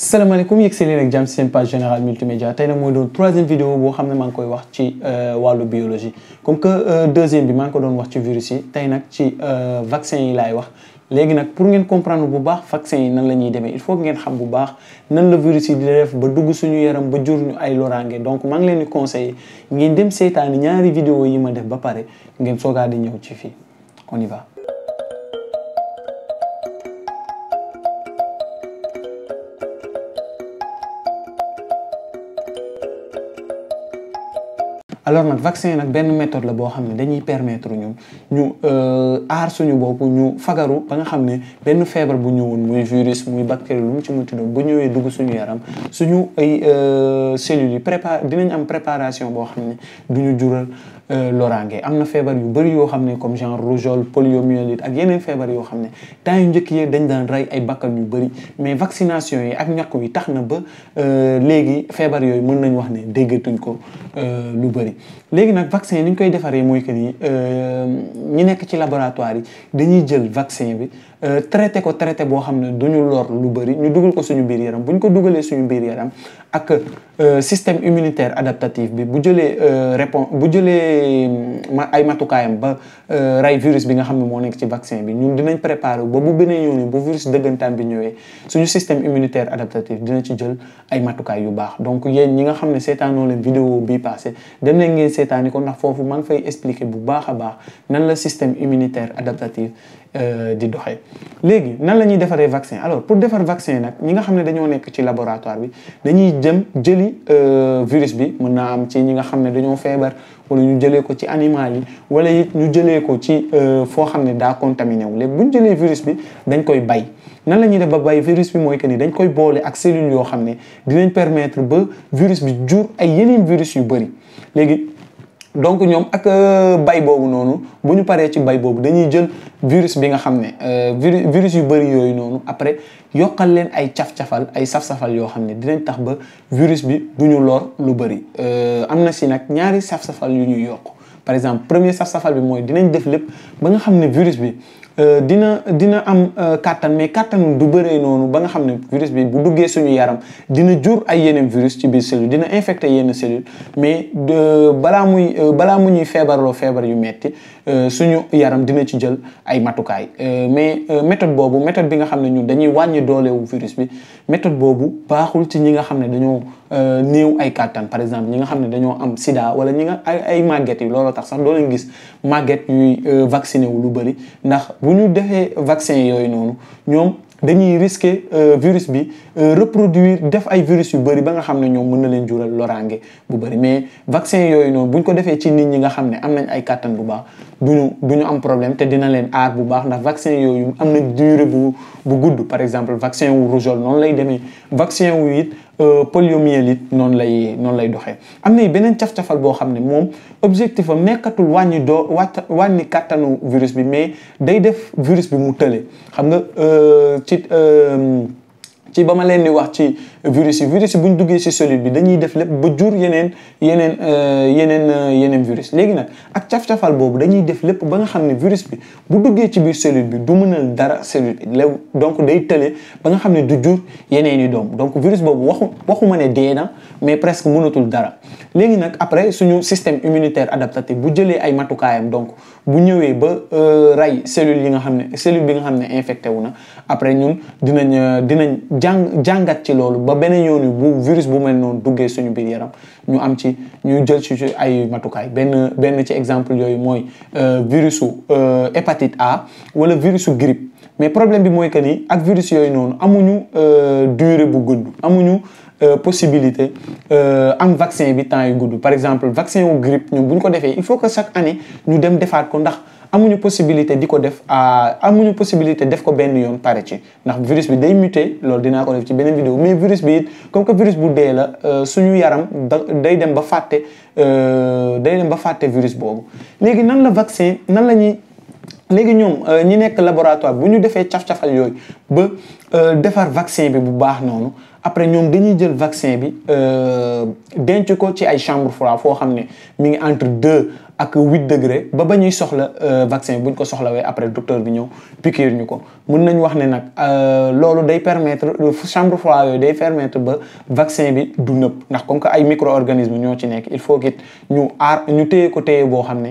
salaamaaleykum yegg si leen ak jàmm si seen page générale multimédia tey nag mooy doon troisième vidéo boo xam ne maa ngi koy wax ci wàllu biologie comme que deuxième bi maa ngi ko doon wax ci virus yi tey nag ci vaccin yi laay wax léegi nag pour ngeen comprendre bu baax vaccin yi nan la ñuy demee il faut que ngeen xam bu baax nan la virus yi di def ba dugg suñu yaram ba jur ñu ay loraange donc maa ngi leen di conseiller ngeen dem seetaani ñaari vidéo yi ma def ba pare ngeen soogaa di ñëw ci fii on y va. alors nag vaccin nag benn méthode la boo xam ne dañuy permettre ñun ñu aar suñu bopp ñu fagaru ba nga xam ne benn feebar bu ñëwoon muy virus muy bactérie lu mu ci munti doon bu ñëwee dugg suñu yaram suñu ay cellules yi dinañ am préparation boo xam ne du ñu jural loraange. am na feebar yu bëri yoo xam ne comme genre rougeole poliomyélite ak yeneen feebar yoo xam ne temps yu njëkk yi dañ daan rey ay bakkan yu bëri mais vaccination yi ak ñàkk yi tax na ba léegi feebar yooyu mën nañ wax ne déggatuñ ko lu bëri. léegi nag vaccin ni ñu koy defaree mooy que ni ñi nekk ci laboratoire yi dañuy jël vaccin bi traité ko traité boo xam ne duñu lor lu bëri ñu dugal ko suñu biir yaram bu ñu ko dugalee suñu biir yaram ak système immunitaire adaptatif bi bu jëlee ay matukaayam ba rey virus bi nga xam ne moo nekk ci vaccin bi ñun dinañ préparer ba bu beneen yoon bu virus dëggantaan bi ñëwee suñu système immunitaire adaptatif dina ci jël ay matukaay yu baax. donc yéen ñi nga xam ne seetaanoo leen vidéo bii passé dem leen ngeen seetaani ko ndax foofu maa ngi fay expliquer bu baax a baax nan la système immunitaire adaptatif di doxee. léegi nan la ñuy defaree vaccin alors pour defar vaccin nag ñi nga xam ne dañoo nekk ci laboratoire bi dañuy jëli virus bi mën naa am ci ñi nga xam ne dañoo feebar wala ñu jëlee ko ci animal yi wala it ñu jëlee ko ci foo xam ne daa contaminé wu. léegi bu ñu jëlee virus bi dañ koy bay nan la ñuy def ba bay virus bi mooy que ni dañ koy boole ak cellules yoo xam ne dinañ permettre ba virus bi jur ay yeneen virus yu bëri. léegi donc ñoom ak bay boobu noonu bu ñu paree ci bay boobu dañuy jël virus bi nga xam ne virus yu bëri yooyu noonu après yokkal leen ay caf-cafal ay saf-safal yoo xam ne dinañ tax ba virus bi du ñu lor lu bëri. am na si nag ñaari saf-safal yu ñuy yokk par exemple premier saf-safal bi mooy dinañ def lépp ba nga xam ne virus bi dina am kàttan mais kàttan du bëree noonu ba nga xam ne virus bi bu duggee suñu yaram dina jur ay yeneen virus ci biir cellule dina infecté yenn cellule mais balaa mu ñuy feebarloo feebar yu metti suñu yaram dina ci jël ay matukaay mais méthode bi nga xam ne ñun dañuy wàññi doolewu virus bi méthode boobu baaxul ci ñi nga xam ne dañoo néew ay kàttan par exemple ñi nga xam ne dañoo am sida wala ñi nga ay màgget yi looloo tax sax doo leen gis màgget yuy vacciné wu lu bëri ndax bu ñu defee vaccin yooyu noonu ñoom dañuy risquer virus bi reproduire def ay virus yu bëri ba nga xam ne ñoom mën na leen jural loraange bu bëri mais vaccin yooyu noonu bu ñu ko defee ci nit ñi nga xam ne am nañ ay kàttan bu baax du ñu am problème te dina leen aar bu baax ndax vaccin yooyu am na durée bu gudd par exemple vaccin wu rougeole noonu lay demee vaccin wu it poliomyélite noonu lay doxee. am na beneen caf-cafal boo xam ne moom objectif am nekkatul wàññi kàttanu virus bi mais day def virus bi mu tële xam nga ci ba ma leen di wax ci virus yi bu ñu duggee ci cellule bi dañuy def lépp ba jur yeneen virus. léegi nag ak caf-cafal boobu dañuy def lépp ba nga xam ne virus bi bu duggee ci biir cellule bi du mënal dara cellule bi donc day tële ba nga xam ne du jur yeneen i doom donc virus boobu waxuma ne dee na mais presque mënatul dara. léegi nag après suñu système immunitaire adaptatif bu jëlee ay matukaayam donc bu ñëwee ba rey cellule bi nga xam ne infecté wu na après ñun dinañ jàngat ci loolu ba beneen yoon bu virus bu mel noonu duggee suñu biir yaram ñu jël ci ay matukaay benn ci exemple yooyu mooy virusu hépatite A wala virusu grippe mais problème bi mooy que ni ak virus yooyu noonu amuñu durée bu gudd amuñu possibilité am vaccin bi temps yu gudd par exemple vaccin wu grippe ñun bu ñu ko defee il faut que chaque année ñu dem defaat ko ndax amuñu possibilité di ko def amuñu possibilité def ko benn yoon pare ci ndax virus bi day muté loolu dinaa ko def ci beneen vidéo mais virus bi it comme que virus bu dee la suñu yaram day dem ba fàtte virus boobu. léegi léegi ñoom ñi nekk laboratoire bu ñu defee caf-cafal yooyu ba defar vaccin bi bu baax noonu après ñoom dañuy jël vaccin bi denc ko ci ay chambre froide foo xam ne mi ngi entre 2 ak 8 degré ba ñuy soxla vaccin buñ ko soxlawee après docteur bi ñëw piqûre ñu ko mën nañ wax ne nag loolu day permettre chambre froide yooyu day permettre ba vaccin bi du nëb ndax comme que ay micro-organismes ñoo ci nekk il faut que ñu téye ko téye boo xam ne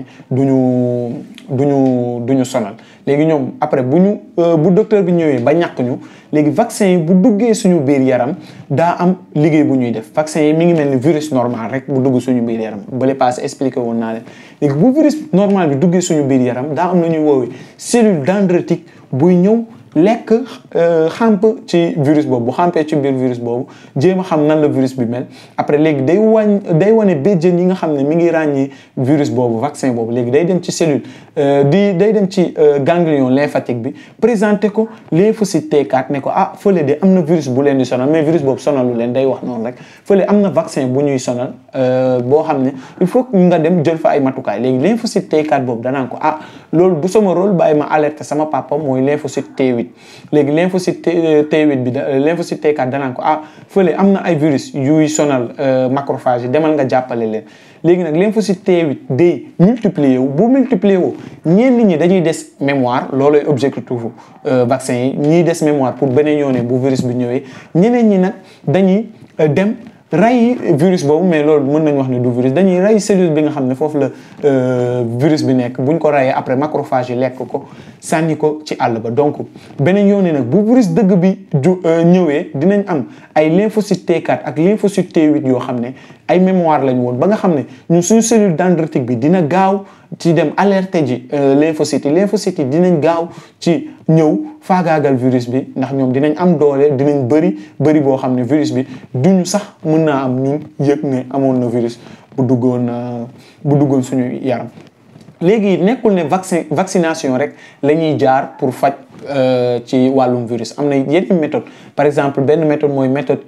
duñu sonal léegi ñoom après bu docteur bi ñëwee ba ñàkk ñu léegi vaccin yi bu duggee suñu biir yaram daa am liggéey bu ñuy def vaccin yi mi ngi mel ni virus normal rek bu dugg suñu biir yaram bale passé expliqué woon naa leen léegi bu virus normal bi duggee suñu biir yaram daa am la ñuy woowee cellule dendritique buy ñëw lekk xamp ci virus boobu bu xampee ci biir virus boobu jéem a xam nan la virus bi mel après léegi day wane béjjën yi nga xam ne mi ngi ràññee virus boobu vaccin boobu léegi day dem ci cellule day dem ci ganglion lymphatique bi présenté ko lymphocyte T4 ne ko fële de am na virus bu leen di sonal mais virus boobu sonalu leen day wax noonu rek fële am na vaccin bu ñuy sonal boo xam ne il faut nga dem jël fa ay matukaay léegi lymphocyte T4 boobu danaan ko loolu du sama rôle bàyyi ma alerter sama papa mooy lymphocyte T8 léegi lymphocyte T8 bi lymphocyte T4 danaan ko fële am na ay virus yuy sonal macrophage yi demal nga jàppale leen léegi nag lymphocyte T8 day multiplier wu bu multiplier wu ñenn ñi dañuy des mémoire loolooy objectif vaccin yi ñiy des mémoire pour beneen yoon bu virus bi ñëwee ñeneen ñi nag dañuy dem ray virus boobu mais loolu mën nañu wax ne du virus dañuy ray cellule bi nga xam ne foofu la virus bi nekk buñ ko rayee après macrophage yi lekk ko sànni ko ci àll ba donc beneen yoon nag bu virus dëgg bi ñëwee dinañ am ay lymphocyte T4 ak lymphocyte T8 yoo xam ne ay mémoire lañ woon ba nga xam ne ñun suñu cellule dendritique bi dina gaaw ci dem alerter ji lymphocytes yi dinañ gaaw ci ñëw faagaagal virus bi ndax ñoom dinañ am doole dinañ bëri boo xam ne virus bi duñu sax mën naa am ñun yëg ne amoon na virus bu duggoon suñu yaram léegi nekkul ne vaccination rek la ñuy jaar pour faj ci wàllum virus am na yeneen méthode par exemple benn méthode mooy méthode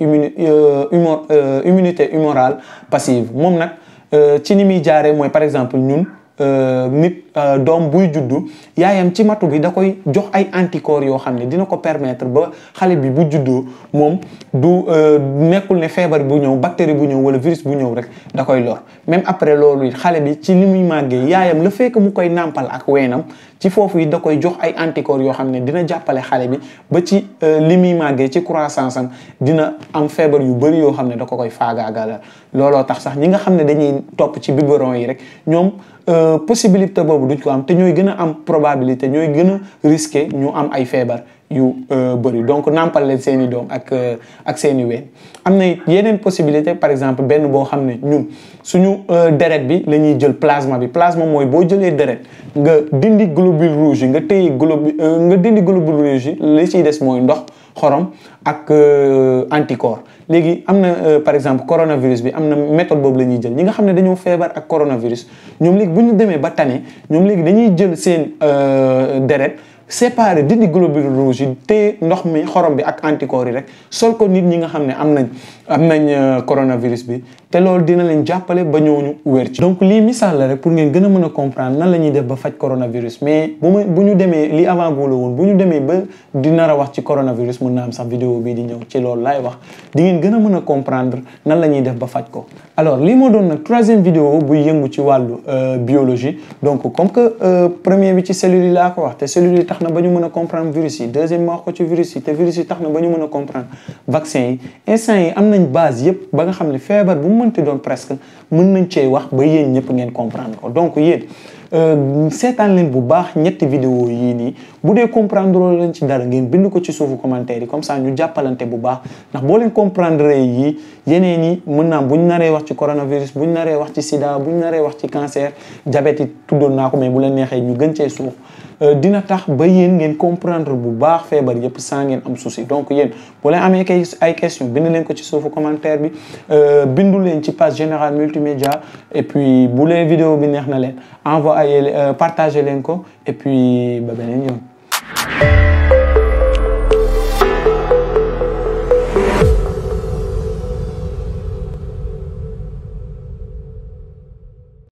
immunité humorale passive moom nag ci ni muy jaaree mooy par exemple ñun nit doom buy juddu yaayam ci matu bi da koy jox ay anticorps yoo xam ne dina ko permettre ba xale bi bu juddoo moom du nekkul ne feebar bu ñëw bactérie bu ñëw wala virus bu ñëw rek da koy lor même après loolu xale bi ci li muy màggee yaayam la fekk mu koy nàmpal ak weenam ci foofu yi da koy jox ay anticorps yoo xam ne dina jàppale xale bi ba ci li muy màggee ci croissance am dina am feebar yu bëri yoo xam ne da ko koy faagaagal looloo tax sax ñi nga xam ne dañuy topp ci biberon yi rek ñoom possibilité boobu duñ ko am te ñooy gën a am probabilité ñooy gën a risqué ñu am ay feebar yu bëri donc nàmpal leen seen i doom ak seen i ween am na yeneen possibilité par exemple benn boo xam ne ñun suñu deret bi la ñuy jël plasma mooy boo jëlee deret nga dindi globule rouge yi nga dindi globule rouge yi li ciy des mooy ndox xorom ak anticorps léegi am na par exemple coronavirus bi am na méthode boobu la ñuy jël ñi nga xam ne dañoo feebar ak coronavirus ñoom léegi bu ñu demee ba tane ñoom léegi dañuy jël seen deret séparé dindi globule rouge yi te ndox mi xorom bi ak anticorps yi rek sol ko nit ñi nga xam ne am nañ coronavirus bi te loolu dina leen jàppale ba ñooñu wér ci. donc lii misaal la rek pour ngeen gën a mën a comprendre nan la ñuy def ba faj coronavirus mais bu ñu demee li avant goût la woon bu ñu demee ba di nar a wax ci coronavirus mën naa am sax vidéo bii di ñëw ci loolu laay wax di ngeen gën a mën a comprendre nan la ñuy def ba faj ko. alors lii moo doon nag troisième vidéo buy yëngu ci wàllu biologie donc comme que premier bi ci cellules yi laa ko wax te cellules yi tax na ba ñu mën a comprendre virus yi deuxième ma wax ko ci virus yi te virus yi tax na ba ñu mën a comprendre vaccin yi instant yi am nañ base yëpp ba nga xam ne feebar bu mu mënti doon presque mën nañ cee wax ba yéen ñëpp ngeen comprendre ko donc yéen seetaan leen bu baax ñetti vidéo yii nii bu dee comprendre leen ci dara ngeen bind ko ci suufu commentaire yi comme ça ñu jàppalante bu baax ndax boo leen comprendre yii yeneen yi mën naa buñ naree wax ci coronavirus buñ naree wax ci sida buñ naree wax ci cancer diabète yi tuddoon naa ko mais bu leen neexee ñu gën cee suuf dina tax ba yéen ngeen comprendre bu baax feebar yëpp sans ngeen am souci donc yéen boo leen amee ay question bind leen ko ci suufu commentaire bi bindu leen ci page générale multimédia et puis bu leen vidéo bi neex na leen envoyé partager leen ko et puis ba beneen yoon